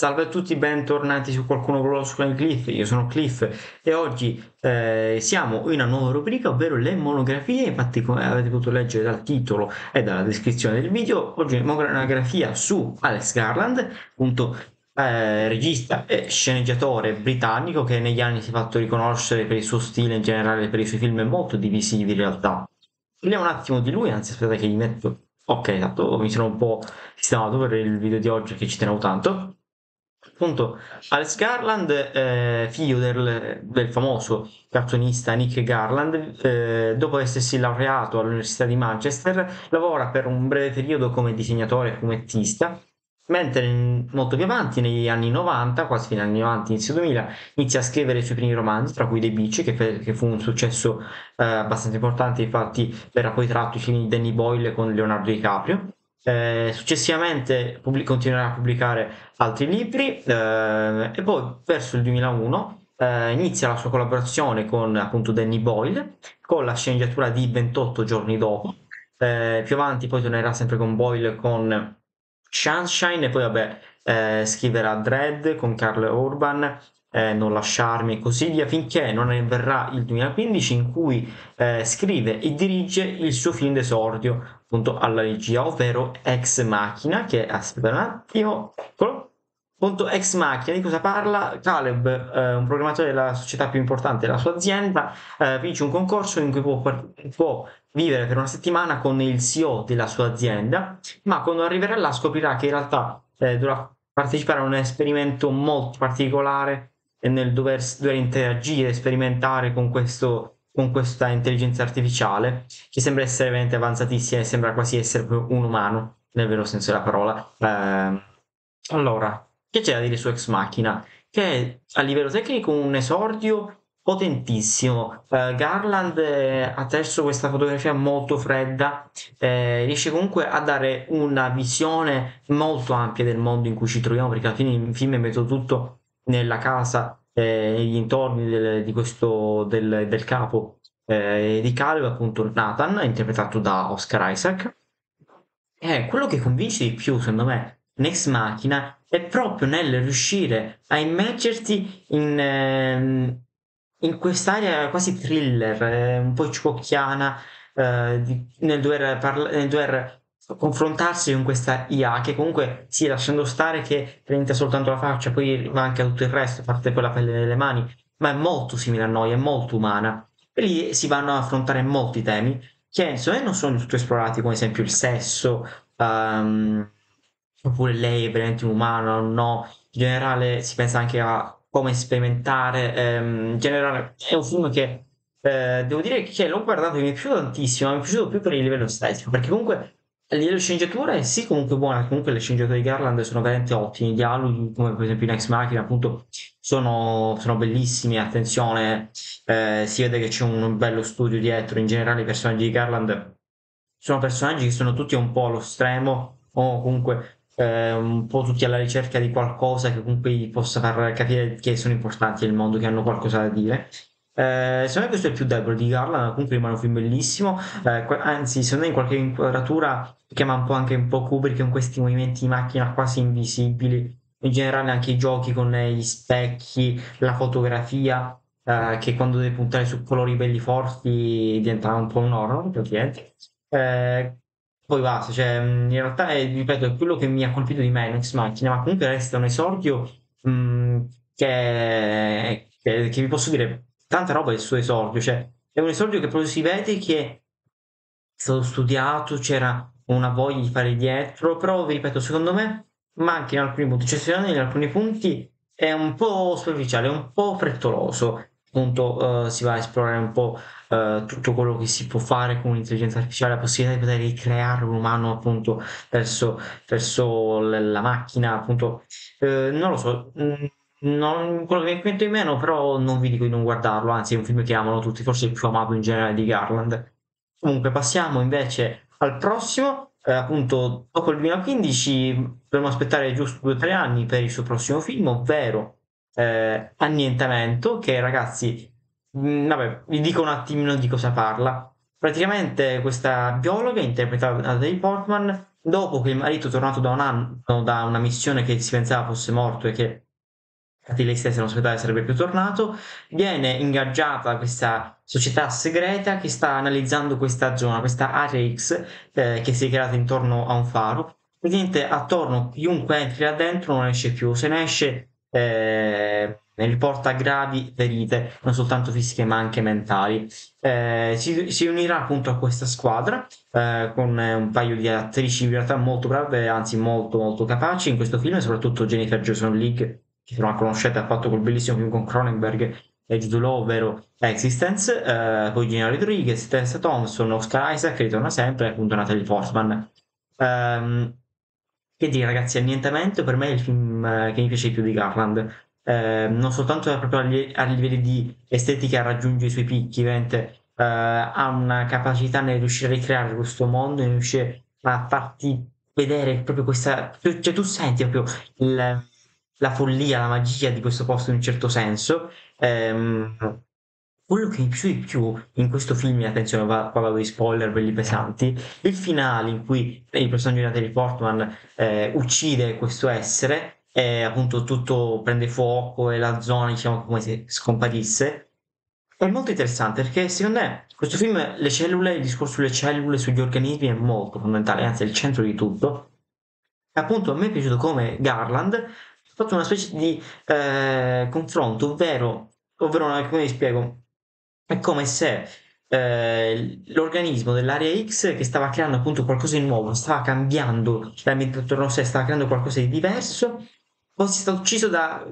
Salve a tutti, bentornati su Qualcuno conosco il Cliff, io sono Cliff e oggi siamo in una nuova rubrica, ovvero le monografie. Infatti, come avete potuto leggere dal titolo e dalla descrizione del video, oggi è una monografia su Alex Garland, appunto regista e sceneggiatore britannico che negli anni si è fatto riconoscere per il suo stile, in generale per i suoi film molto divisivi in realtà. Parliamo un attimo di lui, anzi aspetta che gli metto... Ok, esatto, mi sono un po' sistemato per il video di oggi che ci tenevo tanto. Appunto, Alex Garland, figlio del famoso cartonista Nick Garland, dopo essersi laureato all'Università di Manchester, lavora per un breve periodo come disegnatore e fumettista, mentre molto più avanti, negli anni 90, quasi fino agli anni 90, inizio 2000, inizia a scrivere i suoi primi romanzi, tra cui The Beach, che fu un successo abbastanza importante, infatti verrà poi tratto i film di Danny Boyle con Leonardo DiCaprio. Successivamente continuerà a pubblicare altri libri e poi verso il 2001 inizia la sua collaborazione con appunto Danny Boyle con la sceneggiatura di 28 giorni dopo. Più avanti poi tornerà sempre con Boyle con Sunshine e poi vabbè scriverà Dread con Carl Urban, Non lasciarmi e così via, finché non verrà il 2015 in cui scrive e dirige il suo film d'esordio appunto alla regia, ovvero Ex Machina, che aspetta un attimo, eccolo. Appunto, Ex Machina, di cosa parla? Caleb, un programmatore della società più importante della sua azienda, vince un concorso in cui può vivere per una settimana con il CEO della sua azienda, ma quando arriverà là scoprirà che in realtà dovrà partecipare a un esperimento molto particolare e nel dover interagire, sperimentare con questa intelligenza artificiale che sembra essere veramente avanzatissima e sembra quasi essere un umano, nel vero senso della parola. Allora, che c'è da dire su Ex Machina? Che è a livello tecnico un esordio potentissimo. Garland, attraverso questa fotografia molto fredda, riesce comunque a dare una visione molto ampia del mondo in cui ci troviamo, perché alla fine il film è messo tutto nella casa, negli intorni del capo di Caleb, appunto Nathan, interpretato da Oscar Isaac. Quello che convince di più, secondo me, Next Machina è proprio nel riuscire a immergerti in quest'area quasi thriller, un po' hitchcockiana, nel dover confrontarsi con questa IA che comunque, sì, lasciando stare che presenta soltanto la faccia, poi manca tutto il resto, a parte poi la pelle nelle mani, ma è molto simile a noi, è molto umana. E lì si vanno ad affrontare molti temi che secondo me non sono tutti esplorati, come ad esempio il sesso, ehm, oppure lei è veramente un umano, no? In generale si pensa anche a come sperimentare. In generale è un film che devo dire che l'ho guardato e mi è piaciuto tantissimo, ma mi è piaciuto più per il livello estetico, perché comunque a livello di sceneggiatura è sì comunque buona, comunque le sceneggiature di Garland sono veramente ottimi, i dialoghi come per esempio in Ex Machina appunto sono bellissimi, attenzione, si vede che c'è un bello studio dietro, in generale i personaggi di Garland sono personaggi che sono tutti un po' allo stremo o comunque un po' tutti alla ricerca di qualcosa che comunque gli possa far capire che sono importanti nel mondo, che hanno qualcosa da dire. Secondo me questo è il più debole di Garland, comunque rimane un film bellissimo, anzi secondo me in qualche inquadratura chiama un po' anche un po' Kubrick con questi movimenti di macchina quasi invisibili, in generale anche i giochi con gli specchi, la fotografia, che quando devi puntare su colori belli forti diventa un po' un horror, praticamente. Eh, Poi basta, cioè, in realtà ripeto, è quello che mi ha colpito di me in Ex Machina, ma comunque resta un esordio mh, che vi posso dire tanta roba del suo esordio, cioè è un esordio che proprio si vede che è stato studiato, c'era una voglia di fare dietro, però vi ripeto, secondo me manca in alcuni punti, cioè secondo me in alcuni punti è un po' superficiale, è un po' frettoloso, appunto si va a esplorare un po' tutto quello che si può fare con l'intelligenza artificiale, la possibilità di poter ricreare un umano appunto verso la macchina, appunto, non lo so, quello che mi metto in meno, però non vi dico di non guardarlo, anzi è un film che amano tutti, forse il più amato in generale di Garland. Comunque passiamo invece al prossimo, appunto dopo il 2015 dovremo aspettare giusto 2 o 3 anni per il suo prossimo film, ovvero Annientamento, che ragazzi, vabbè, vi dico un attimino di cosa parla. Praticamente questa biologa, interpretata da Natalie Portman, dopo che il marito è tornato da un anno da una missione che si pensava fosse morto e che infatti lei stessa non sapeva che sarebbe più tornato, viene ingaggiata questa società segreta che sta analizzando questa zona, questa area X che si è creata intorno a un faro. Praticamente attorno chiunque entri là dentro non esce più, se ne esce riporta gravi ferite, non soltanto fisiche ma anche mentali. Si unirà appunto a questa squadra con un paio di attrici in realtà molto brave, anzi molto molto capaci in questo film, soprattutto Jennifer Jason Leigh, che se non la conoscete ha fatto quel bellissimo film con Cronenberg e Jude Law, ovvero Existence, poi Gina Rodriguez, Tessa Thompson, Oscar Isaac, che ritorna sempre, e appunto Natalie Portman. Ehm, che dire ragazzi, Annientamento per me è il film che mi piace di più di Garland. Non soltanto proprio a livelli di estetica raggiunge i suoi picchi, veramente ha una capacità nel riuscire a ricreare questo mondo, nel riuscire a farti vedere proprio questa, cioè tu senti proprio la follia, la magia di questo posto in un certo senso. Quello che mi piace di più in questo film, e attenzione, qua vado di spoiler belli pesanti, il finale in cui il personaggio di Natalie Portman uccide questo essere e appunto tutto prende fuoco e la zona diciamo come se scomparisse. È molto interessante perché secondo me questo film, le cellule, il discorso sulle cellule, sugli organismi è molto fondamentale, anzi è il centro di tutto. E appunto a me è piaciuto come Garland ha fatto una specie di confronto, ovvero come vi spiego, è come se l'organismo dell'area X che stava creando appunto qualcosa di nuovo, stava cambiando l'ambiente attorno a sé, stava creando qualcosa di diverso, poi si è stato ucciso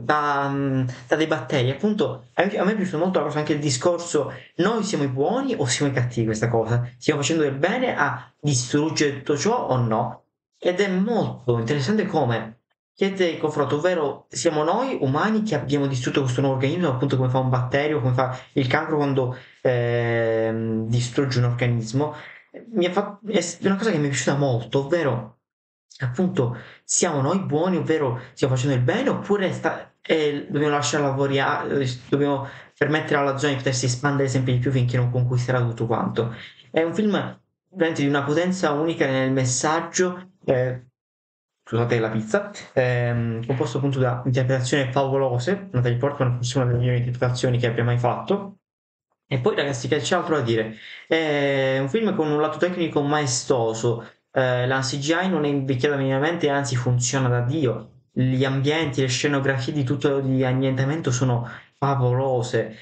da dei batteri. Appunto, a me è piaciuto molto la cosa, anche il discorso, noi siamo i buoni o siamo i cattivi questa cosa? Stiamo facendo del bene a distruggere tutto ciò o no? Ed è molto interessante come chiede il confronto, ovvero siamo noi umani che abbiamo distrutto questo nuovo organismo, appunto come fa un batterio, come fa il cancro quando distrugge un organismo. È una cosa che mi è piaciuta molto, ovvero appunto siamo noi buoni, ovvero stiamo facendo il bene, oppure dobbiamo lasciare lavorare, dobbiamo permettere alla zona di potersi espandere sempre di più finché non conquisterà tutto quanto. È un film veramente di una potenza unica nel messaggio. Scusate la pizza, composto appunto da interpretazioni favolose. Natalie Portman forse una delle migliori interpretazioni che abbia mai fatto. E poi ragazzi, che c'è altro da dire? È un film con un lato tecnico maestoso, la CGI non è invecchiata minimamente, anzi funziona da Dio. Gli ambienti, le scenografie di tutto di ambientamento sono favolose,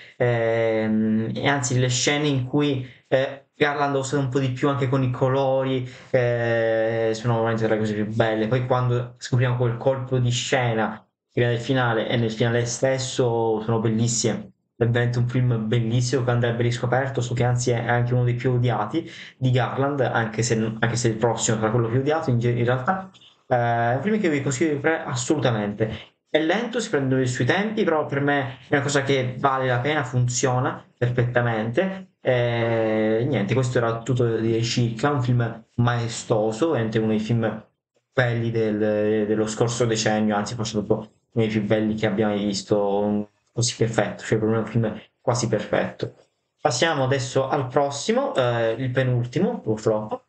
e anzi le scene in cui Garland ha usato un po' di più anche con i colori, sono veramente tra le cose più belle. Poi quando scopriamo quel colpo di scena prima del finale e nel finale stesso sono bellissime. È veramente un film bellissimo che andrebbe riscoperto, so che anzi è anche uno dei più odiati di Garland, anche se il prossimo sarà quello più odiato in realtà. È un film che vi consiglio di vedere assolutamente. È lento, si prende i suoi tempi, però per me è una cosa che vale la pena, funziona perfettamente. Niente, questo era tutto di circa, un film maestoso, veramente uno dei film belli dello scorso decennio, anzi forse proprio uno dei più belli che abbiamo mai visto, così perfetto, cioè per me è un film quasi perfetto. Passiamo adesso al prossimo, il penultimo, purtroppo,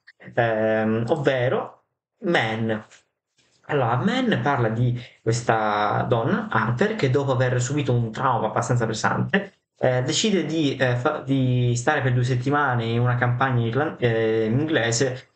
ovvero Man. Allora, Man parla di questa donna, Harper, che dopo aver subito un trauma abbastanza pesante, decide di stare per 2 settimane in una campagna inglese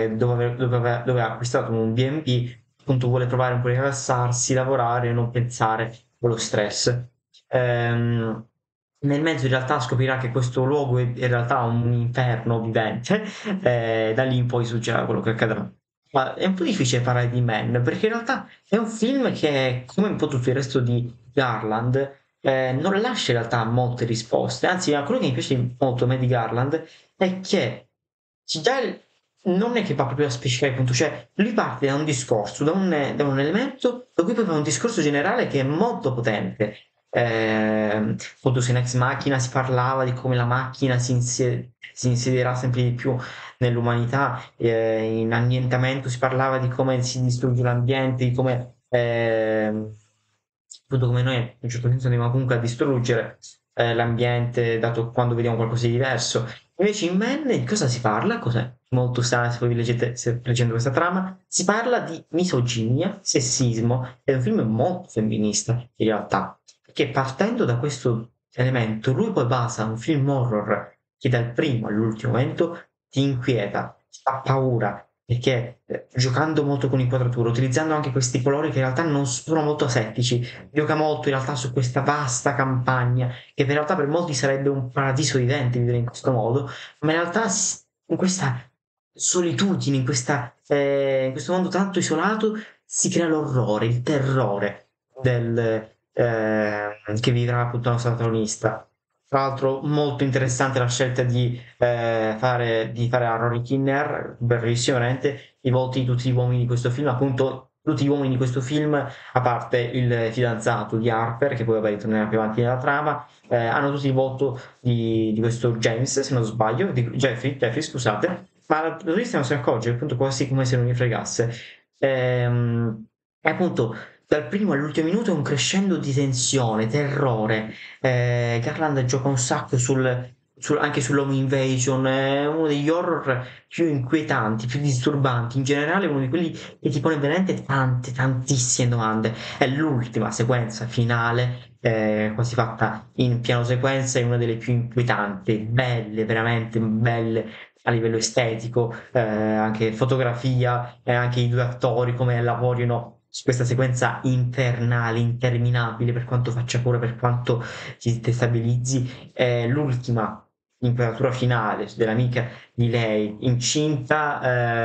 dove ha acquistato un B&B, appunto vuole provare un po' a rilassarsi, lavorare e non pensare allo stress. Ehm, Nel mezzo in realtà scoprirà che questo luogo è in realtà un inferno vivente, da lì in poi succederà quello che accadrà. Ma è un po' difficile parlare di Man, perché in realtà è un film che, come un po' tutto il resto di Garland, non lascia in realtà molte risposte. Anzi, quello che mi piace molto a me di Garland è che ci dà non è che va proprio a specificare il punto, cioè lui parte da un discorso, da un elemento, da cui poi fa un discorso generale che è molto potente. Appunto, se in Ex Machina si parlava di come la macchina si insedierà sempre di più nell'umanità, in Annientamento si parlava di come si distrugge l'ambiente, di come appunto come noi a un certo senso andiamo comunque a distruggere l'ambiente dato quando vediamo qualcosa di diverso. Invece in Man di cosa si parla? Cos'è? molto strane se voi vi leggete, se leggendo questa trama. Si parla di misoginia, sessismo, è un film molto femminista in realtà, perché partendo da questo elemento lui poi basa un film horror che dal primo all'ultimo momento ti inquieta, ti fa paura, perché giocando molto con inquadratura, utilizzando anche questi colori che in realtà non sono molto asettici, gioca molto in realtà su questa vasta campagna, che in realtà per molti sarebbe un paradiso vivente vivere in questo modo, ma in realtà in questa solitudine, in questo mondo tanto isolato, si crea l'orrore, il terrore che vivrà appunto la nostra protagonista. Tra l'altro molto interessante la scelta di fare a Rory Kinnear, bellissimo veramente, i volti di tutti gli uomini di questo film, appunto tutti gli uomini di questo film, a parte il fidanzato di Harper, che poi vabbè ritornerà più avanti nella trama, hanno tutti il volto di questo James, se non sbaglio, di Jeffrey, scusate, ma la protagonista non si accorge, appunto quasi come se non gli fregasse. E appunto dal primo all'ultimo minuto è un crescendo di tensione, terrore. Garland gioca un sacco anche sull'home invasion, è uno degli horror più inquietanti, più disturbanti, in generale uno di quelli che ti pone veramente tante, tantissime domande. È l'ultima sequenza finale, quasi fatta in piano sequenza, è una delle più inquietanti, belle, veramente belle a livello estetico, anche fotografia, e anche i due attori come lavorino su questa sequenza infernale, interminabile, per quanto faccia paura, per quanto ti destabilizzi. L'ultima inquadratura finale dell'amica di lei incinta,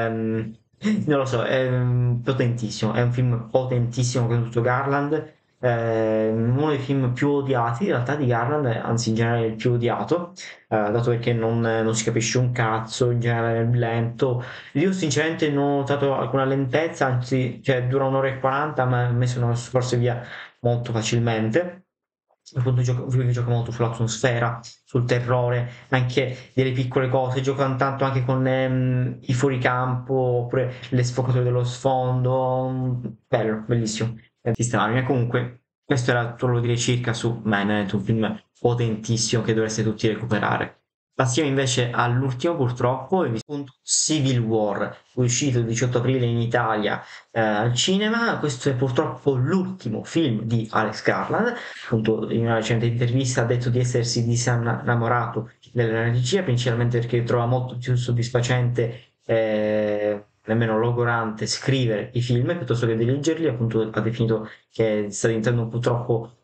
non lo so, è potentissimo, è un film potentissimo con tutto Garland, uno dei film più odiati in realtà di Garland, anzi in generale il più odiato, dato perché non si capisce un cazzo, in generale è lento. Io sinceramente non ho notato alcuna lentezza, anzi, cioè, dura un'ora e 40, ma a me sono scorse via molto facilmente. Appunto, film che gioca molto sull'atmosfera, sul terrore, anche delle piccole cose, giocano tanto anche con i fuoricampo, oppure le sfocature dello sfondo. Bello, bellissimo. Sistemare. Comunque, questo era tutto lo dire circa su Manet, un film potentissimo che dovreste tutti recuperare. Passiamo invece all'ultimo, purtroppo, appunto Civil War, uscito il 18 aprile in Italia al cinema. Questo è purtroppo l'ultimo film di Alex Garland. Appunto, in una recente intervista ha detto di essersi disinnamorato della regia, principalmente perché trova molto più soddisfacente, nemmeno logorante, scrivere i film piuttosto che dirigerli. Appunto, ha definito che sta diventando un po' troppo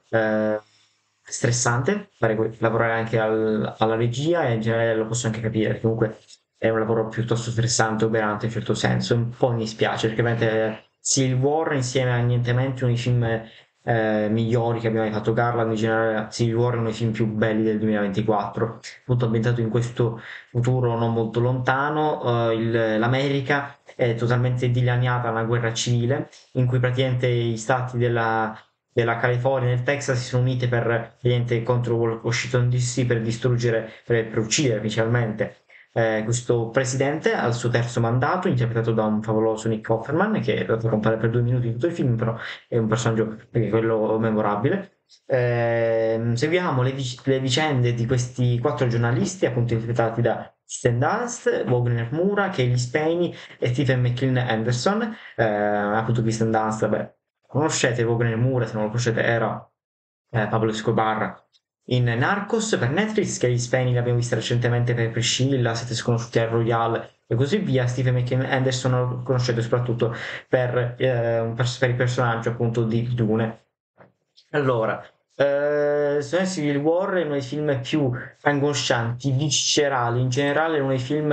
stressante lavorare anche alla regia, e in generale lo posso anche capire, perché comunque è un lavoro piuttosto stressante, oberante in un certo senso. Un po' mi spiace, perché veramente Civil War insieme a Niente Mente, uno dei film migliori che abbiamo mai fatto Garland, in generale Civil War è uno dei film più belli del 2024, appunto ambientato in questo futuro non molto lontano. L'America è totalmente dilaniata da una guerra civile, in cui praticamente gli stati della California e del Texas si sono unite contro Washington DC per distruggere, per uccidere principalmente questo presidente al suo terzo mandato, interpretato da un favoloso Nick Offerman, che compare per 2 minuti in tutto il film, però è un personaggio anche quello memorabile. Seguiamo le vicende di questi 4 giornalisti, appunto interpretati da Kristen Dunst, Wagner Moura, Kaylee Spaney e Stephen McKean Anderson. Appunto Kristen Dunst, vabbè, conoscete Wagner Moura, se non lo conoscete era Pablo Escobar in Narcos per Netflix, che gli Spaney l'abbiamo vista recentemente per Priscilla, Siete sconosciuti al Royale e così via. Stephen McKean Anderson lo conoscete soprattutto per il personaggio appunto di Dune. Allora, secondo me Civil War è uno dei film più angoscianti, viscerali, in generale è uno dei film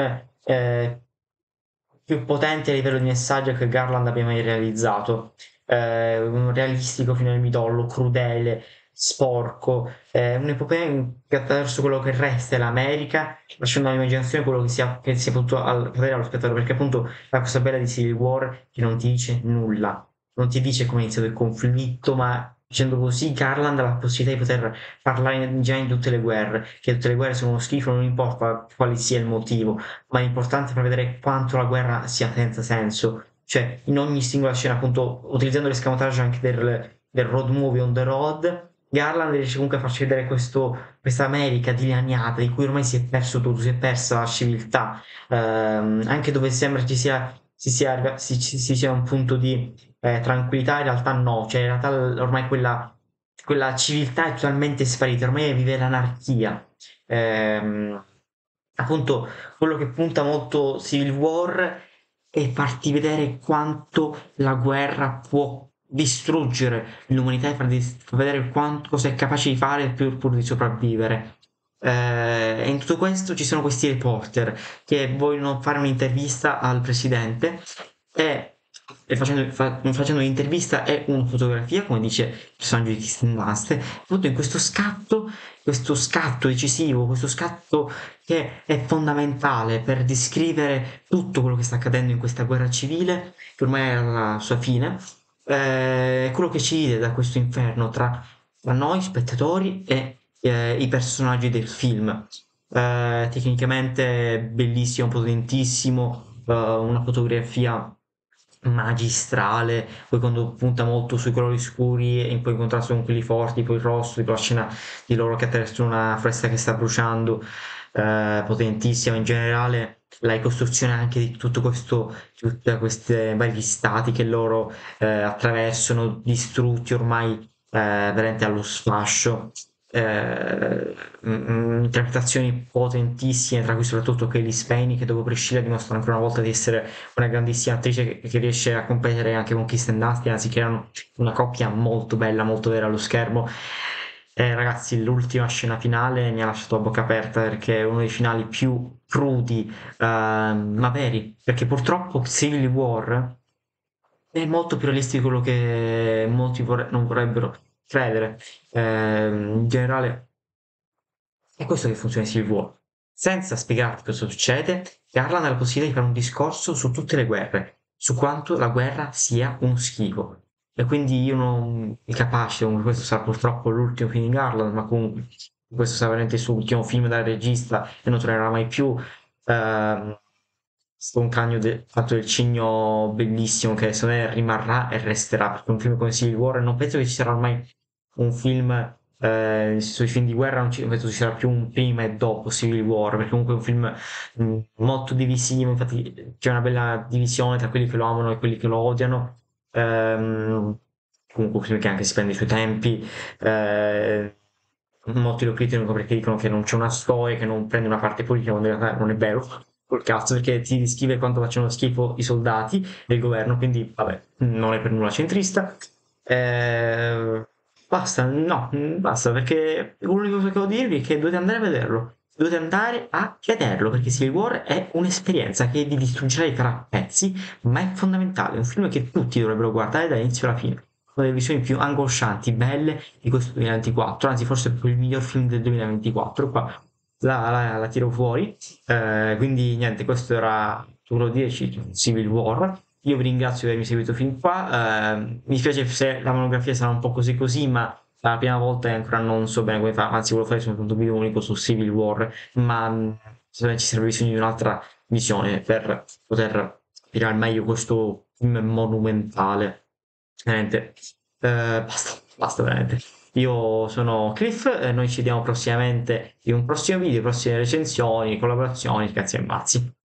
più potenti a livello di messaggio che Garland abbia mai realizzato. Un realistico fino al midollo, crudele, sporco, un'epopea che attraverso quello che resta è l'America, lasciando all'immaginazione quello che sia potuto vedere allo spettatore, perché appunto la cosa bella di Civil War che non ti dice nulla, non ti dice come è iniziato il conflitto, ma dicendo così Garland ha la possibilità di poter parlare già in tutte le guerre, che tutte le guerre sono uno schifo, non importa quale sia il motivo, ma è importante far vedere quanto la guerra sia senza senso, cioè in ogni singola scena, appunto utilizzando l'escamotage anche del road movie on the road, Garland riesce comunque a farci vedere questa America dilaniata di cui ormai si è perso tutto, si è persa la civiltà, anche dove sembra ci sia un punto di tranquillità, in realtà no, cioè in realtà ormai quella civiltà è totalmente sparita, ormai vive l'anarchia. Ehm, appunto, quello che punta molto Civil War è farti vedere quanto la guerra può distruggere l'umanità e far vedere quanto cosa è capace di fare pur di sopravvivere. E in tutto questo ci sono questi reporter che vogliono fare un'intervista al presidente e, facendo un'intervista e una fotografia, come dice il personaggio di Kristen Dunst, appunto in questo scatto decisivo, questo scatto che è fondamentale per descrivere tutto quello che sta accadendo in questa guerra civile, che ormai è alla sua fine, è quello che ci divide da questo inferno tra noi spettatori e i personaggi del film. Tecnicamente bellissimo, potentissimo, una fotografia magistrale, poi quando punta molto sui colori scuri e poi in contrasto con quelli forti, poi il rosso, tipo la scena di loro che attraversano una foresta che sta bruciando, potentissima in generale, la ricostruzione anche di tutto questo, tutte queste vari stati che loro attraversano, distrutti ormai veramente allo sfascio. Interpretazioni potentissime, tra cui soprattutto Kelly Spain, che dopo Priscilla dimostra ancora una volta di essere una grandissima attrice che riesce a competere anche con Kristen Dunst, anzi creano una coppia molto bella, molto vera allo schermo. Ragazzi, l'ultima scena finale mi ha lasciato a bocca aperta perché è uno dei finali più crudi, ma veri, perché purtroppo Civil War è molto più realistico di quello che molti non vorrebbero credere. In generale è questo che funziona in Civil War. Senza spiegarti cosa succede, Garland ha la possibilità di fare un discorso su tutte le guerre, su quanto la guerra sia uno schifo. E quindi io non incapace, comunque questo sarà purtroppo l'ultimo film di Garland, ma comunque questo sarà veramente il suo ultimo film da regista e non tornerà mai più. Ehm, un cagno fatto del cigno bellissimo che secondo me rimarrà e resterà, perché un film come Civil War non penso che ci sarà ormai un film sui film di guerra non penso ci sarà più un prima e dopo Civil War, perché comunque è un film molto divisivo, infatti c'è una bella divisione tra quelli che lo amano e quelli che lo odiano. Comunque un film che anche si prende i suoi tempi, eh, molti lo criticano perché dicono che non c'è una storia, che non prende una parte politica, quando in realtà non è vero. Col cazzo, perché ti descrive quanto facciano schifo i soldati del governo, quindi vabbè, non è per nulla centrista. Basta, no, basta, perché l'unica cosa che devo dirvi è che dovete andare a vederlo. Dovete andare a vederlo, perché Civil War è un'esperienza che vi distruggerà e farà a pezzi, ma è fondamentale. È un film che tutti dovrebbero guardare dall'inizio alla fine. Una delle visioni più angoscianti, belle di questo 2024, anzi forse è proprio il miglior film del 2024, qua la tiro fuori. Quindi niente, questo era Turo 10 Civil War. Io vi ringrazio di avermi seguito fin qua. Mi spiace se la monografia sarà un po' così così, ma la prima volta e ancora non so bene come fa. Anzi, volevo fare soltanto un video unico su Civil War, ma secondo me ci sarebbe bisogno di un'altra visione per poter spiegare al meglio questo film monumentale. Veramente, basta veramente. Io sono Cliff e noi ci vediamo prossimamente in un prossimo video, prossime recensioni, collaborazioni, cazzi e mazzi.